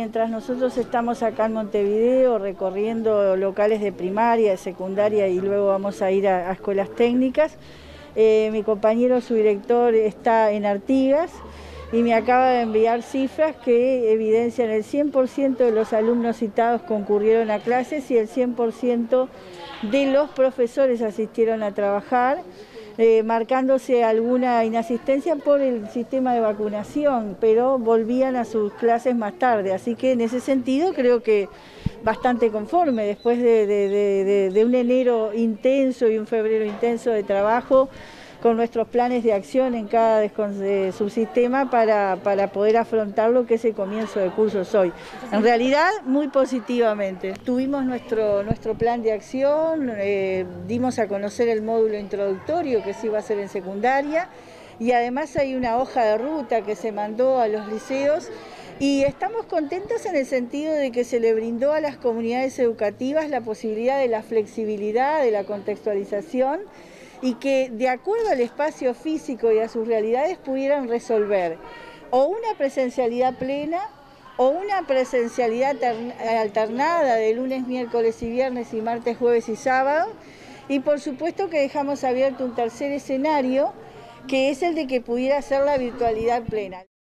mientras nosotros estamos acá en Montevideo recorriendo locales de primaria, de secundaria y luego vamos a ir a escuelas técnicas, mi compañero, su director, está en Artigas y me acaba de enviar cifras que evidencian el 100% de los alumnos citados concurrieron a clases y el 100% de los profesores asistieron a trabajar, marcándose alguna inasistencia por el sistema de vacunación, pero volvían a sus clases más tarde. Así que en ese sentido creo que bastante conforme, después de un enero intenso y un febrero intenso de trabajo, con nuestros planes de acción en cada subsistema para poder afrontar lo que es el comienzo de cursos hoy. En realidad, muy positivamente. Tuvimos nuestro plan de acción, dimos a conocer el módulo introductorio que se iba a hacer en secundaria y además hay una hoja de ruta que se mandó a los liceos y estamos contentos en el sentido de que se le brindó a las comunidades educativas la posibilidad de la flexibilidad, de la contextualización y que de acuerdo al espacio físico y a sus realidades pudieran resolver o una presencialidad plena o una presencialidad alternada de lunes, miércoles y viernes y martes, jueves y sábado, y por supuesto que dejamos abierto un tercer escenario que es el de que pudiera ser la virtualidad plena.